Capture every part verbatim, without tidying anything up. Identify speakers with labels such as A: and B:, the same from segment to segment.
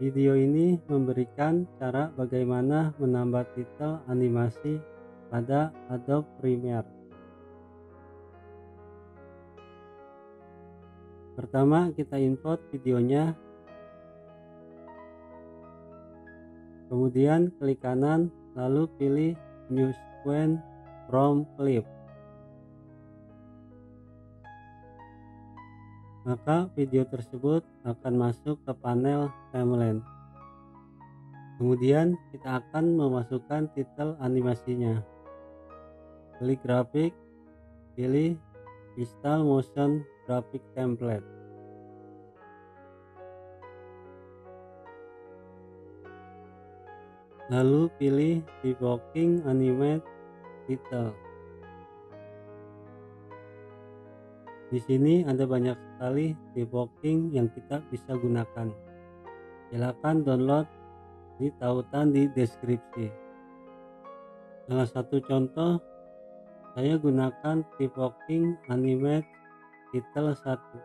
A: Video ini memberikan cara bagaimana menambah titel animasi pada Adobe Premiere. Pertama, kita import videonya. Kemudian klik kanan, lalu pilih New Sequence from Clip. Maka video tersebut akan masuk ke panel timeline. Kemudian kita akan memasukkan titel animasinya. Klik grafik, pilih Install Motion Graphic Template. Lalu pilih Debugging Animate Title. Di sini ada banyak sekali debugging yang kita bisa gunakan. Silakan download di tautan di deskripsi. Salah satu contoh, saya gunakan Debugging Animate Title satu.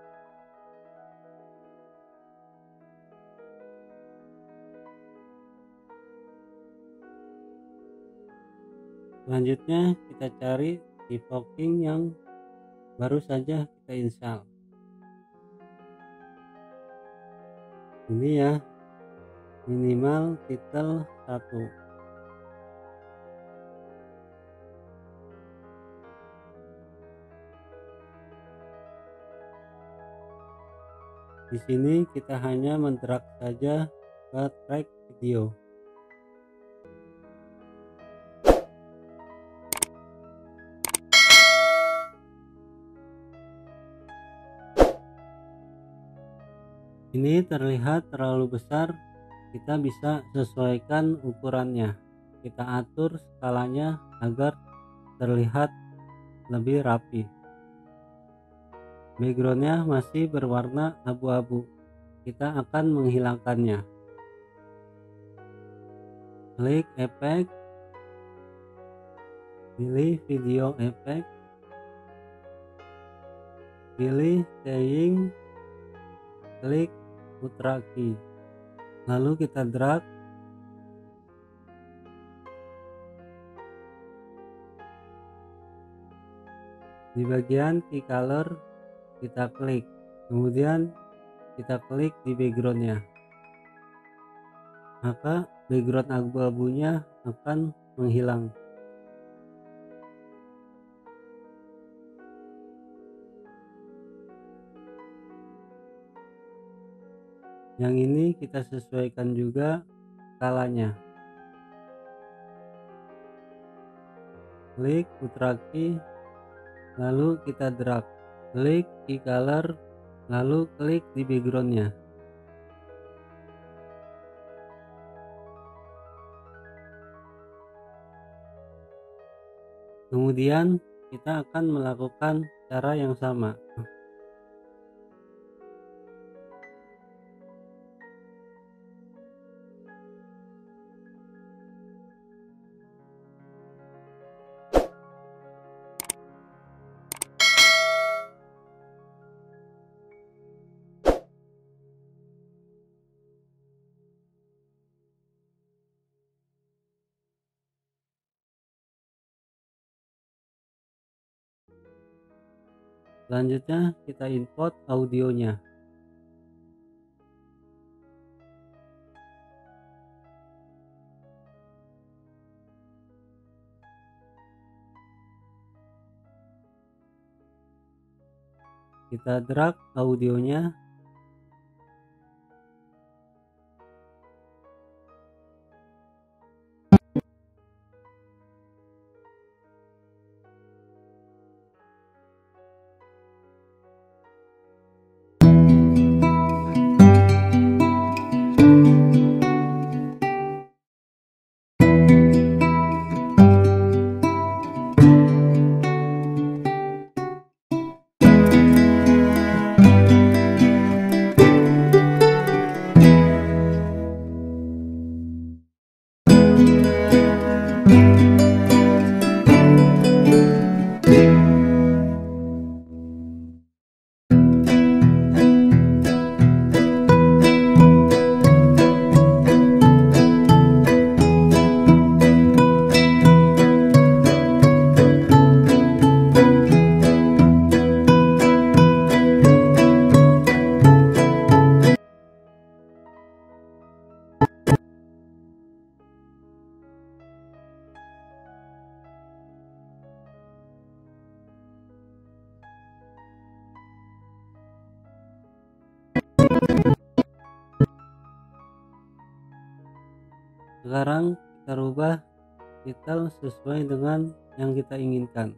A: Selanjutnya kita cari debugging yang baru saja kita install. Ini ya, minimal titel satu. Di sini kita hanya mendrag saja ke track video. Ini terlihat terlalu besar, kita bisa sesuaikan ukurannya. Kita atur skalanya agar terlihat lebih rapi. Backgroundnya masih berwarna abu-abu, kita akan menghilangkannya. Klik efek, pilih video efek, pilih staying, klik putra key, lalu kita drag. Di bagian key color kita klik, kemudian kita klik di backgroundnya, maka background abu-abunya akan menghilang. Yang ini kita sesuaikan juga skalanya. Klik putra key, lalu kita drag. Klik key color, lalu klik di backgroundnya. Kemudian kita akan melakukan cara yang sama. Selanjutnya kita import audionya. Kita drag audionya. Sekarang kita rubah detail sesuai dengan yang kita inginkan.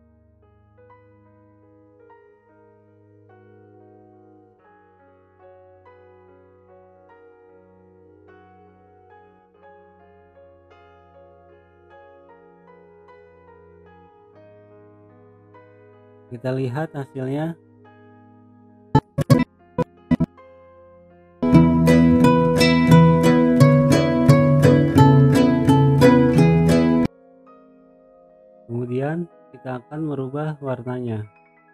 A: Kita lihat hasilnya. Kemudian kita akan merubah warnanya.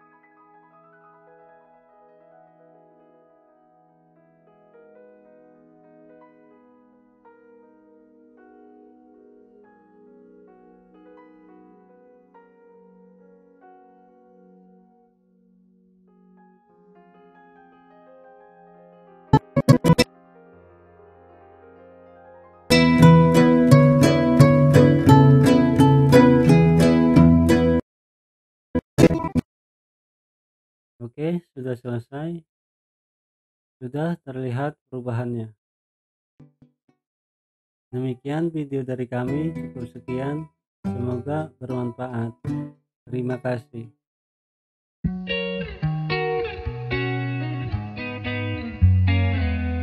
A: Oke, sudah selesai. Sudah terlihat perubahannya. Demikian video dari kami, cukup sekian. Semoga bermanfaat. Terima kasih.